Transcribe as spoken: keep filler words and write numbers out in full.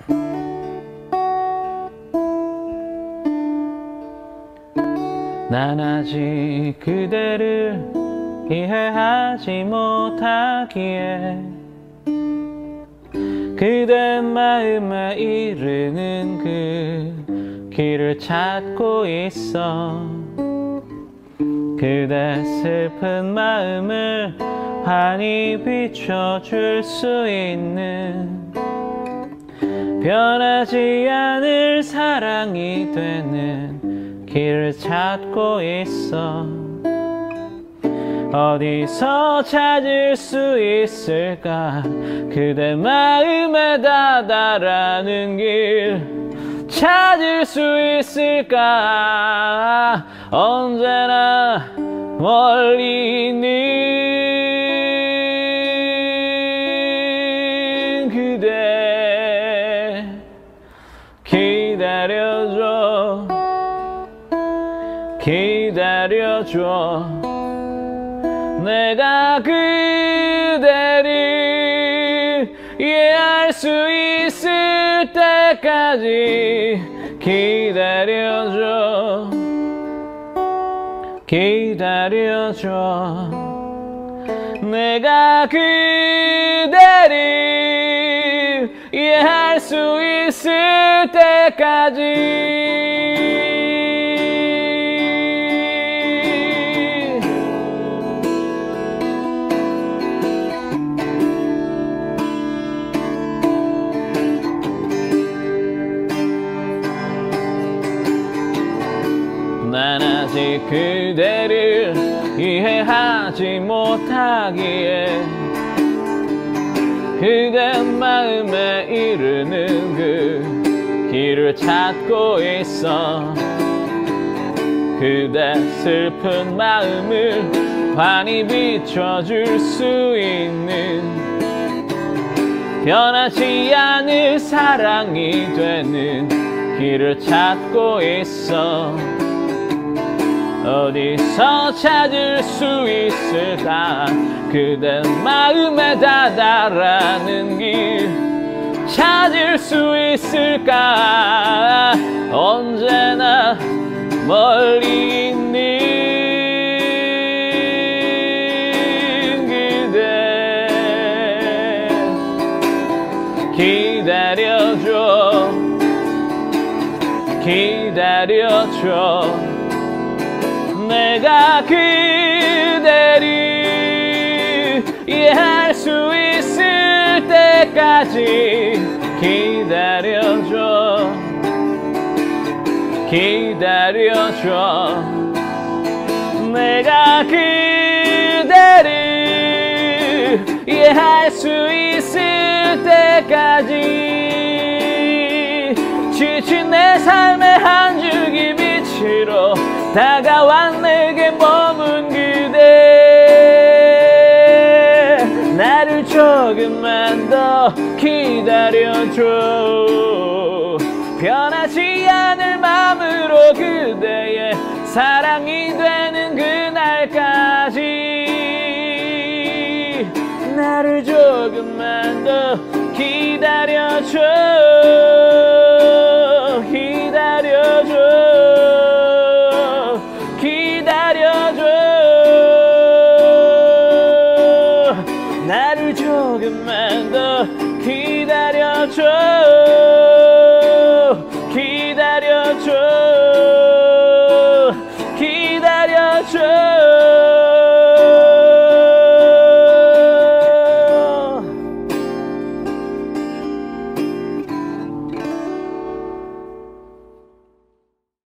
난 아직 그대를 이해하지 못하기에 그대 마음에 이르는 그 길을 찾고 있어. 그대 슬픈 마음을 환히 비춰줄 수 있는 변하지 않을 사랑이 되는 길을 찾고 있어. 어디서 찾을 수 있을까? 그대 마음에 다다라는 길 찾을 수 있을까? 언제나 멀리 있는 그대 기다려줘 기다려줘. 내가 그대를 이해할 수 있을 때까지 기다려줘 기다려줘. 내가 그대를 이해할 수 있을 때까지. 난 아직 그대를 이해하지 못하기에 그대 마음에 이르는 그 길을 찾고 있어. 그대 슬픈 마음을 환히 비춰줄 수 있는 변하지 않을 사랑이 되는 길을 찾고 있어. 어디서 찾을 수 있을까? 그대 마음에 다다라는 길 찾을 수 있을까? 언제나 멀리 있는 그대 기다려줘 기다려줘. 내가 그대를 이해할 수 있을 때까지 기다려줘 기다려줘. 내가 그대를 이해할 수 있을 때까지 지친 내 삶의 한 줄기 빛으로 다가와 내게 머문 그대 나를 조금만 더 기다려줘. 변하지 않을 마음으로 그대의 사랑이 되는 그날까지 나를 조금만 더 기다려줘.